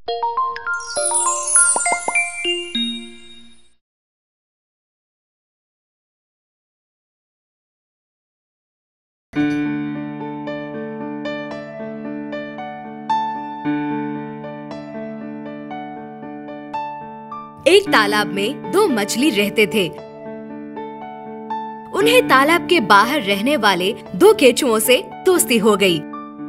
एक तालाब में दो मछली रहते थे। उन्हें तालाब के बाहर रहने वाले दो केंचुओं से दोस्ती हो गई।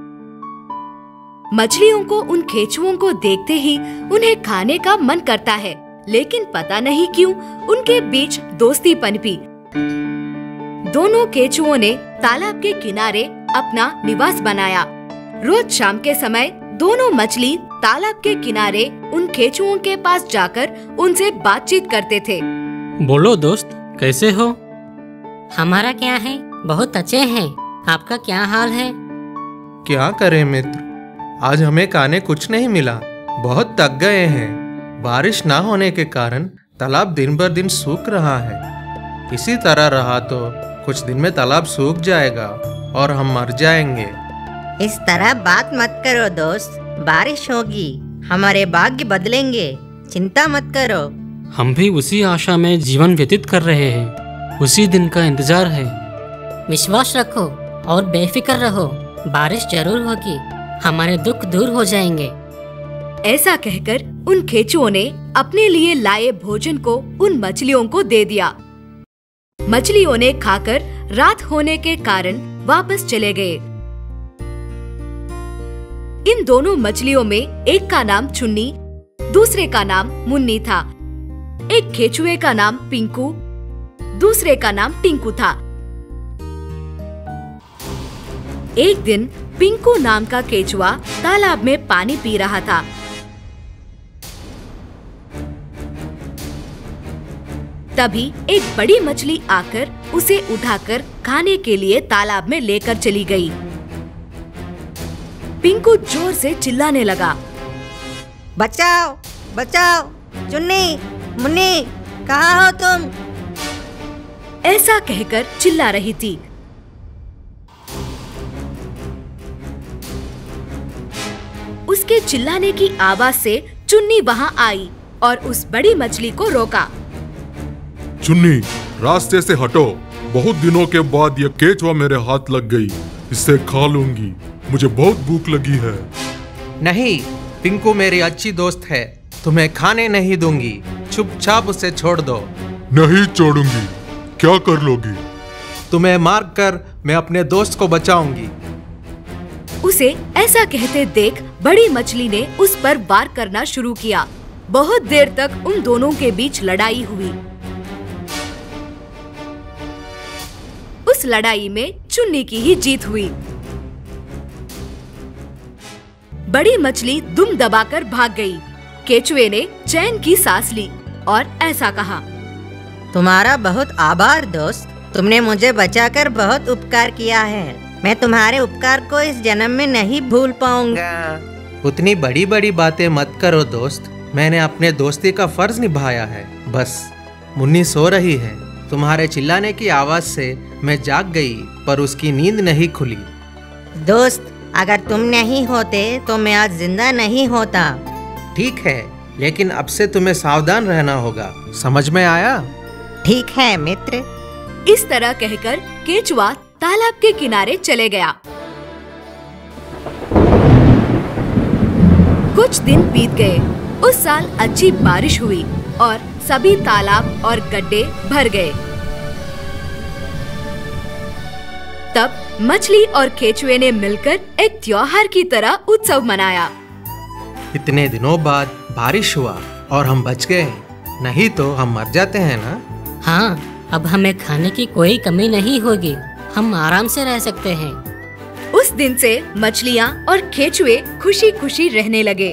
मछलियों को उन केंचुओं को देखते ही उन्हें खाने का मन करता है, लेकिन पता नहीं क्यों उनके बीच दोस्ती पनपी। दोनों केंचुओं ने तालाब के किनारे अपना निवास बनाया। रोज शाम के समय दोनों मछली तालाब के किनारे उन केंचुओं के पास जाकर उनसे बातचीत करते थे। बोलो दोस्त, कैसे हो? हमारा क्या है, बहुत अच्छे हैं। आपका क्या हाल है? क्या करें मित्र, आज हमें खाने कुछ नहीं मिला, बहुत थक गए हैं। बारिश ना होने के कारण तालाब दिन बर दिन सूख रहा है। इसी तरह रहा तो कुछ दिन में तालाब सूख जाएगा और हम मर जाएंगे। इस तरह बात मत करो दोस्त, बारिश होगी, हमारे भाग्य बदलेंगे, चिंता मत करो। हम भी उसी आशा में जीवन व्यतीत कर रहे हैं, उसी दिन का इंतजार है। विश्वास रखो और बेफिक्र रहो, बारिश जरूर होगी, हमारे दुख दूर हो जाएंगे। ऐसा कहकर उन केंचुओं ने अपने लिए लाए भोजन को उन मछलियों को दे दिया। मछलियों ने खाकर रात होने के कारण वापस चले गए। इन दोनों मछलियों में एक का नाम चुन्नी, दूसरे का नाम मुन्नी था। एक केंचुए का नाम पिंकू, दूसरे का नाम टिंकू था। एक दिन पिंकू नाम का केंचुआ तालाब में पानी पी रहा था। तभी एक बड़ी मछली आकर उसे उठाकर खाने के लिए तालाब में लेकर चली गई। पिंकू जोर से चिल्लाने लगा, बचाओ बचाओ, चुन्नी मुन्नी, कहाँ हो तुम? ऐसा कहकर चिल्ला रही थी। उसके चिल्लाने की आवाज से चुन्नी वहां आई और उस बड़ी मछली को रोका। चुन्नी, रास्ते से हटो, बहुत दिनों के बाद ये केंचुआ मेरे हाथ लग गई, इसे खा लूंगी, मुझे बहुत भूख लगी है। नहीं, पिंकू मेरी अच्छी दोस्त है, तुम्हें खाने नहीं दूंगी, चुपचाप उसे छोड़ दो। नहीं छोड़ूंगी, क्या कर लोगी? तुम्हें मार कर मैं अपने दोस्त को बचाऊंगी। उसे ऐसा कहते देख बड़ी मछली ने उस पर वार करना शुरू किया। बहुत देर तक उन दोनों के बीच लड़ाई हुई। उस लड़ाई में चुन्नी की ही जीत हुई। बड़ी मछली दुम दबाकर भाग गई। केंचुए ने चैन की सांस ली और ऐसा कहा, तुम्हारा बहुत आभार दोस्त, तुमने मुझे बचाकर बहुत उपकार किया है। मैं तुम्हारे उपकार को इस जन्म में नहीं भूल पाऊंगा। उतनी बड़ी बड़ी बातें मत करो दोस्त, मैंने अपने दोस्ती का फर्ज निभाया है। बस मुन्नी सो रही है, तुम्हारे चिल्लाने की आवाज से मैं जाग गई, पर उसकी नींद नहीं खुली। दोस्त, अगर तुम नहीं होते तो मैं आज जिंदा नहीं होता। ठीक है, लेकिन अब से तुम्हें सावधान रहना होगा, समझ में आया? ठीक है मित्र। इस तरह कहकर केंचुआ तालाब के किनारे चले गया। कुछ दिन बीत गए। उस साल अच्छी बारिश हुई और सभी तालाब और गड्ढे भर गए। तब मछली और केंचुए ने मिलकर एक त्योहार की तरह उत्सव मनाया। इतने दिनों बाद बारिश हुआ और हम बच गए, नहीं तो हम मर जाते हैं ना। हाँ, अब हमें खाने की कोई कमी नहीं होगी, हम आराम से रह सकते हैं। उस दिन से मछलियाँ और केंचुए खुशी खुशी रहने लगे।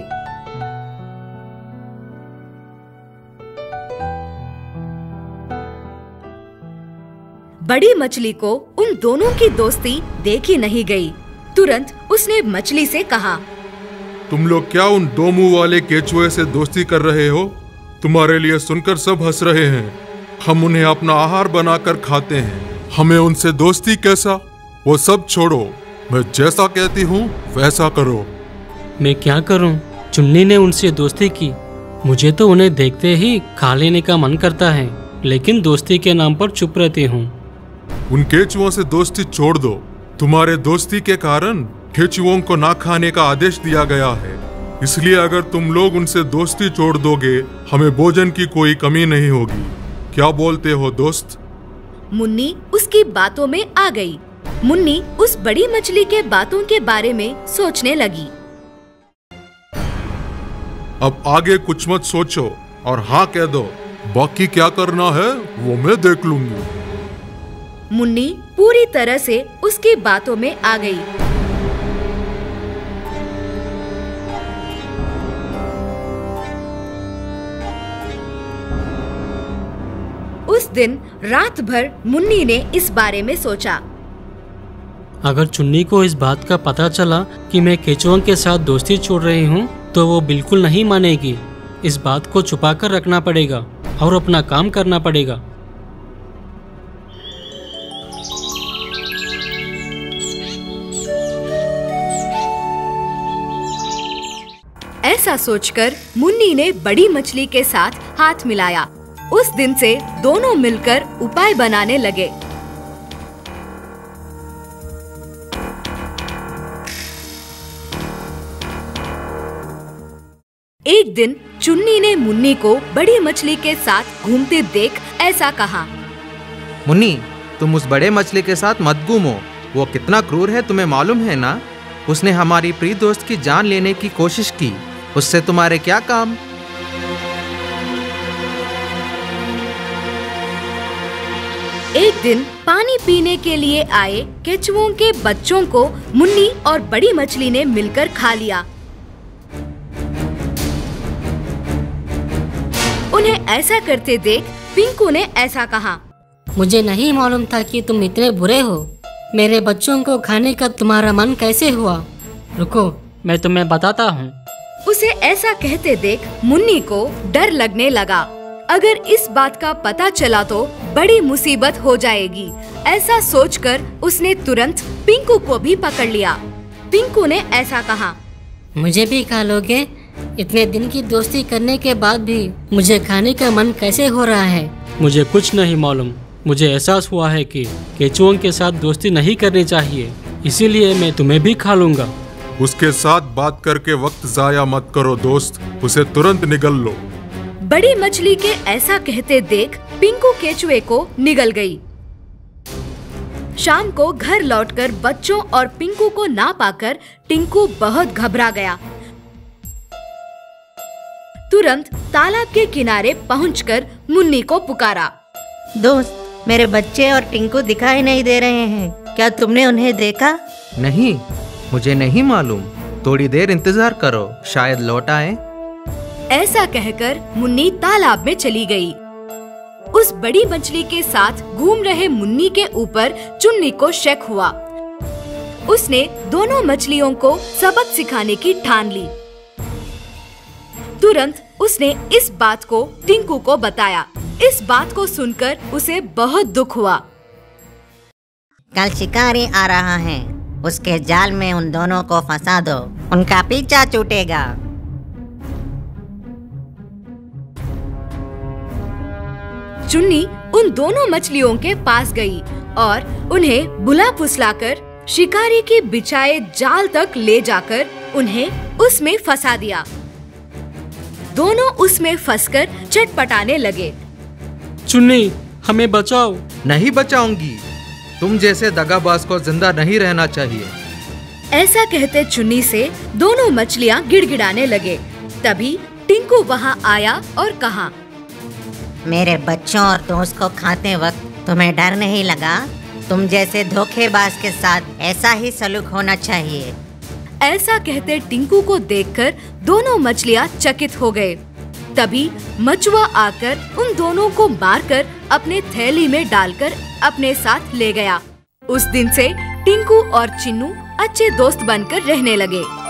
बड़ी मछली को उन दोनों की दोस्ती देखी नहीं गई। तुरंत उसने मछली से कहा, तुम लोग क्या उन दो मुंह वाले केंचुए से दोस्ती कर रहे हो? तुम्हारे लिए सुनकर सब हंस रहे हैं। हम उन्हें अपना आहार बनाकर खाते हैं, हमें उनसे दोस्ती कैसा? वो सब छोड़ो, मैं जैसा कहती हूँ वैसा करो। मैं क्या करूँ? चुन्नी ने उनसे दोस्ती की। मुझे तो उन्हें देखते ही खा लेने का मन करता है, लेकिन दोस्ती के नाम पर चुप रहती हूँ। उन केचुओं से दोस्ती छोड़ दो। तुम्हारे दोस्ती के कारण केचुओं को ना खाने का आदेश दिया गया है, इसलिए अगर तुम लोग उनसे दोस्ती छोड़ दोगे, हमें भोजन की कोई कमी नहीं होगी। क्या बोलते हो दोस्त? मुन्नी उसकी बातों में आ गई। मुन्नी उस बड़ी मछली के बातों के बारे में सोचने लगी। अब आगे कुछ मत सोचो और हाँ कह दो। बाकी क्या करना है वो मैं देख लूंगी। मुन्नी पूरी तरह से उसकी बातों में आ गई। उस दिन रात भर मुन्नी ने इस बारे में सोचा। अगर चुन्नी को इस बात का पता चला कि मैं केचुओं के साथ दोस्ती छोड़ रही हूँ, तो वो बिल्कुल नहीं मानेगी। इस बात को छुपाकर रखना पड़ेगा और अपना काम करना पड़ेगा। ऐसा सोचकर मुन्नी ने बड़ी मछली के साथ हाथ मिलाया। उस दिन से दोनों मिलकर उपाय बनाने लगे। एक दिन चुन्नी ने मुन्नी को बड़ी मछली के साथ घूमते देख ऐसा कहा। मुन्नी, तुम उस बड़े मछली के साथ मत घूमो। वो कितना क्रूर है तुम्हें मालूम है ना? उसने हमारी प्रिय दोस्त की जान लेने की कोशिश की। उससे तुम्हारे क्या काम? एक दिन पानी पीने के लिए आए केचुओं के बच्चों को मुन्नी और बड़ी मछली ने मिलकर खा लिया। उन्हें ऐसा करते देख पिंकू ने ऐसा कहा। मुझे नहीं मालूम था कि तुम इतने बुरे हो। मेरे बच्चों को खाने का तुम्हारा मन कैसे हुआ? रुको, मैं तुम्हें बताता हूँ। उसे ऐसा कहते देख मुन्नी को डर लगने लगा। अगर इस बात का पता चला तो बड़ी मुसीबत हो जाएगी। ऐसा सोचकर उसने तुरंत पिंकू को भी पकड़ लिया। पिंकू ने ऐसा कहा। मुझे भी खा लोगे? इतने दिन की दोस्ती करने के बाद भी मुझे खाने का मन कैसे हो रहा है? मुझे कुछ नहीं मालूम। मुझे एहसास हुआ है कि केचुओं के साथ दोस्ती नहीं करनी चाहिए, इसीलिए मैं तुम्हें भी खा लूंगा। उसके साथ बात करके वक्त जाया मत करो दोस्त, उसे तुरंत निगल लो। बड़ी मछली के ऐसा कहते देख पिंकू केचुए को निगल गई। शाम को घर लौटकर बच्चों और पिंकू को ना पाकर टिंकू बहुत घबरा गया। तुरंत तालाब के किनारे पहुंचकर मुन्नी को पुकारा। दोस्त, मेरे बच्चे और टिंकू दिखाई नहीं दे रहे हैं। क्या तुमने उन्हें देखा? नहीं, मुझे नहीं मालूम। थोड़ी देर इंतजार करो, शायद लौट आए। ऐसा कहकर मुन्नी तालाब में चली गई। उस बड़ी मछली के साथ घूम रहे मुन्नी के ऊपर चुन्नी को शक हुआ। उसने दोनों मछलियों को सबक सिखाने की ठान ली। तुरंत उसने इस बात को टिंकू को बताया। इस बात को सुनकर उसे बहुत दुख हुआ। कल शिकारी आ रहा है, उसके जाल में उन दोनों को फंसा दो, उनका पीछा छूटेगा। चुन्नी उन दोनों मछलियों के पास गई और उन्हें बुला फुसलाकर शिकारी की बिछाए जाल तक ले जाकर उन्हें उसमें फंसा दिया। दोनों उसमें फंसकर चटपटाने लगे। चुन्नी, हमें बचाओ। नहीं बचाऊंगी। तुम जैसे दगाबाज को जिंदा नहीं रहना चाहिए। ऐसा कहते चुन्नी से दोनों मछलियां गिड़गिड़ाने लगे। तभी टिंकू वहां आया और कहा। मेरे बच्चों और दोस्त को खाते वक्त तुम्हें डर नहीं लगा? तुम जैसे धोखेबाज के साथ ऐसा ही सलूक होना चाहिए। ऐसा कहते टिंकू को देखकर दोनों मछलियां चकित हो गए। तभी मचुआ आकर उन दोनों को मारकर अपने थैली में डालकर अपने साथ ले गया। उस दिन से टिंकू और चिन्नू अच्छे दोस्त बनकर रहने लगे।